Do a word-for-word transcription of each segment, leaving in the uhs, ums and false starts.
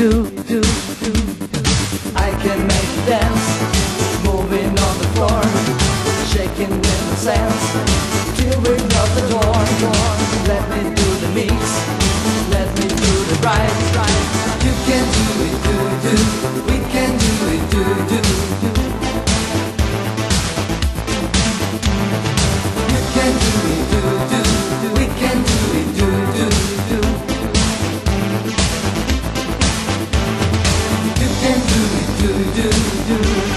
do, do, do. I can make you dance, moving on the floor, shaking in the sands, till we close the door. Let me do the mix, let me do the ride, ride. You can do it, do, do. We can do it, do, do, do. You can do it, do, do. We can do it, do, do, do. You can do it, do, do, do.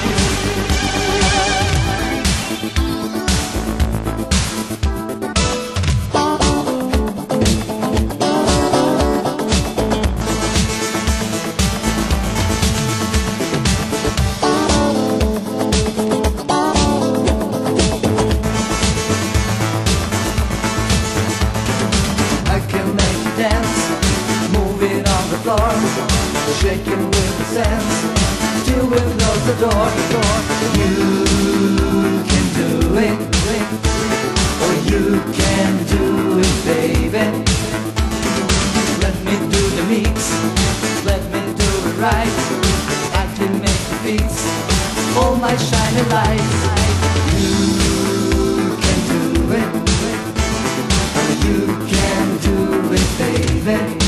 Shaking with the sands, till we close the door. You can do it, or you can do it, baby. Let me do the mix, let me do it right. I can make the beats, all my shining lights. You can do it, or you can do it, baby.